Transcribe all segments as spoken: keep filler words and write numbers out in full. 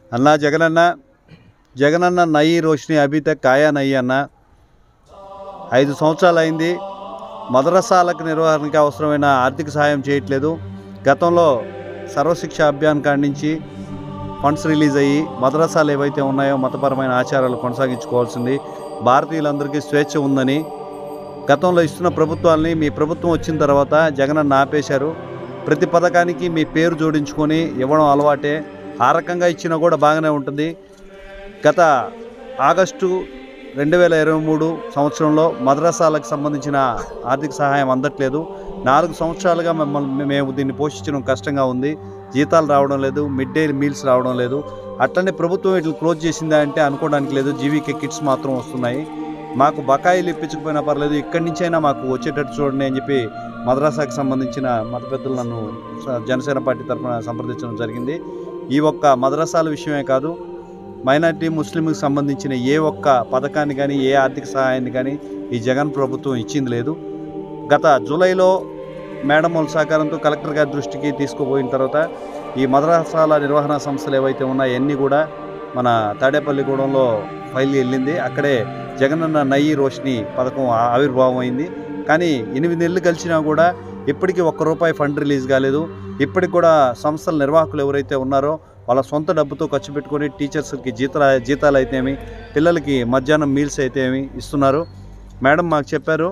అన్నా జగనన్న జగనన్న నయి రోషిని అభి తక్ ఆయా నయి అన్న. ఐదు సంవత్సరాలు అయింది. మదరసాలకు నిర్వహణకి అవసరమైన ఆర్థిక సహాయం చేయట్లేదు. గతంలో సర్వశిక్ష అభియాన్ కాడి నుంచి ఫండ్స్ రిలీజ్ అయ్యి మదరసాలు ఏవైతే ఉన్నాయో మతపరమైన ఆచారాలు కొనసాగించుకోవాల్సింది. భారతీయులందరికీ స్వేచ్ఛ ఉందని గతంలో ఇస్తున్న ప్రభుత్వాల్ని మీ ప్రభుత్వం వచ్చిన తర్వాత జగనన్న ఆపేశారు. ప్రతి పథకానికి మీ పేరు జోడించుకొని ఇవ్వడం అలవాటే. ఆ రకంగా ఇచ్చినా కూడా బాగానే ఉంటుంది. గత ఆగస్టు రెండు వేల ఇరవై మూడు సంవత్సరంలో మద్రసాలకు సంబంధించిన ఆర్థిక సహాయం అందట్లేదు. నాలుగు సంవత్సరాలుగా మమ్మల్ని మేము దీన్ని పోషించడం కష్టంగా ఉంది. జీతాలు రావడం లేదు, మిడ్ డే మీల్స్ రావడం లేదు. అట్లనే ప్రభుత్వం వీటిని క్లోజ్ చేసిందా అంటే అనుకోవడానికి లేదు. జీవీకే కిట్స్ మాత్రం వస్తున్నాయి. మాకు బకాయిలు ఇప్పించకపోయినా పర్లేదు, ఇక్కడి నుంచైనా మాకు వచ్చేటట్టు చూడండి అని చెప్పి మద్రసాకు సంబంధించిన మత పెద్దలు నన్ను జనసేన పార్టీ తరఫున సంప్రదించడం జరిగింది. ఈ ఒక్క మద్రసాల విషయమే కాదు, మైనార్టీ ముస్లింకి సంబంధించిన ఏ ఒక్క పథకాన్ని కానీ ఏ ఆర్థిక సహాయాన్ని కానీ ఈ జగన్ ప్రభుత్వం ఇచ్చింది లేదు. గత జూలైలో మేడం వాళ్ళ సహకారంతో కలెక్టర్ గారి దృష్టికి తీసుకుపోయిన తర్వాత ఈ మద్రసాల నిర్వహణ సంస్థలు ఏవైతే ఉన్నాయో అన్నీ కూడా మన తాడేపల్లిగూడెంలో ఫైల్ వెళ్ళింది. అక్కడే జగనన్న నయి రోషిని పథకం ఆవిర్భావం అయింది. కానీ ఎనిమిది నెలలు కలిసినా కూడా ఇప్పటికీ ఒక్క రూపాయి ఫండ్ రిలీజ్ కాలేదు. ఇప్పటికి కూడా సంస్థల నిర్వాహకులు ఎవరైతే ఉన్నారో వాళ్ళ సొంత డబ్బుతో ఖర్చు పెట్టుకొని టీచర్స్కి జీతాలు జీతాలు అయితేమి, పిల్లలకి మధ్యాహ్నం మీల్స్ అయితేమి ఇస్తున్నారు. మేడం మాకు చెప్పారు,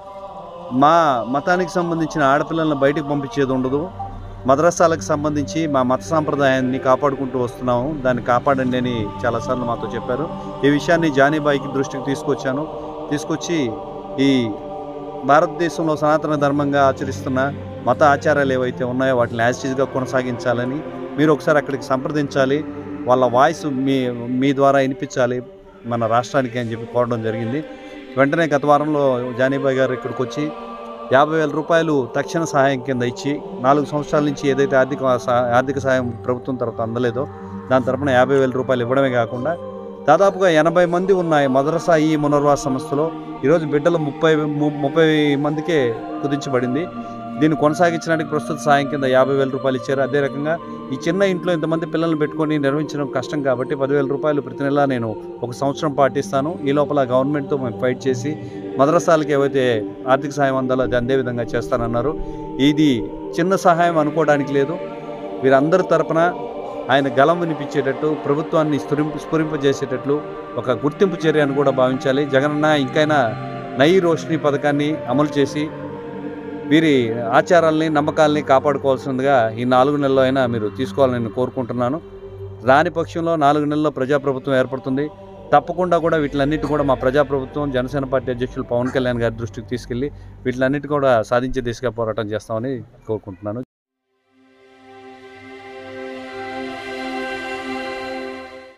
మా మతానికి సంబంధించిన ఆడపిల్లలను బయటకు పంపించేది ఉండదు, మద్రసాలకు సంబంధించి మా మత సాంప్రదాయాన్ని కాపాడుకుంటూ వస్తున్నాము, దాన్ని కాపాడండి అని చాలాసార్లు మాతో చెప్పారు. ఈ విషయాన్ని జానీబాయికి దృష్టికి తీసుకొచ్చాను. తీసుకొచ్చి ఈ భారతదేశంలో సనాతన ధర్మంగా ఆచరిస్తున్న మత ఆచారాలు ఏవైతే ఉన్నాయో వాటిని యాజిటీస్గా కొనసాగించాలని మీరు ఒకసారి అక్కడికి సంప్రదించాలి, వాళ్ళ వాయిస్ మీ మీ ద్వారా వినిపించాలి మన రాష్ట్రానికి అని చెప్పి కోరడం జరిగింది. వెంటనే గత వారంలో జానీబాయి గారు ఇక్కడికి వచ్చి యాభై వేల రూపాయలు తక్షణ సహాయం కింద ఇచ్చి, నాలుగు సంవత్సరాల నుంచి ఏదైతే ఆర్థిక ఆర్థిక సహాయం ప్రభుత్వం తరఫున అందలేదో దాని తరఫున యాభై వేల రూపాయలు ఇవ్వడమే కాకుండా దాదాపుగా ఎనభై మంది ఉన్నాయి మదరసా ఈ పునర్వాస సంస్థలో. ఈరోజు బిడ్డలు ముప్పై ముప్పై మందికే కుదించబడింది. దీన్ని కొనసాగించడానికి ప్రస్తుత సాయం కింద యాభై వేల రూపాయలు ఇచ్చారు. అదే రకంగా ఈ చిన్న ఇంట్లో ఇంతమంది పిల్లల్ని పెట్టుకొని నిర్వహించడం కష్టం కాబట్టి పదివేల రూపాయలు ప్రతి నెల నేను ఒక సంవత్సరం పాటిస్తాను. ఈ లోపల గవర్నమెంట్తో మేము ఫైట్ చేసి మద్రసాలకు ఏవైతే ఆర్థిక సహాయం అందాలో అది అందే విధంగా చేస్తానన్నారు. ఇది చిన్న సహాయం అనుకోవడానికి లేదు. వీరందరి తరపున ఆయన గలం వినిపించేటట్టు, ప్రభుత్వాన్ని స్ఫురింప స్ఫురింపజేసేటట్లు ఒక గుర్తింపు చర్య అని కూడా భావించాలి. జగనన్న ఇంకైనా నయి రోషిని పథకాన్ని అమలు చేసి వీరి ఆచారాలని నమ్మకాలని కాపాడుకోవాల్సిందిగా ఈ నాలుగు నెలల్లో అయినా మీరు తీసుకోవాలని నేను కోరుకుంటున్నాను. రాని పక్షంలో నాలుగు నెలల్లో ప్రజాప్రభుత్వం ఏర్పడుతుంది. తప్పకుండా కూడా వీటిలన్నిటి కూడా మా ప్రజాప్రభుత్వం జనసేన పార్టీ అధ్యక్షులు పవన్ కళ్యాణ్ గారి దృష్టికి తీసుకెళ్ళి వీటిలన్నిటి కూడా సాధించే దిశగా పోరాటం చేస్తామని కోరుకుంటున్నాను.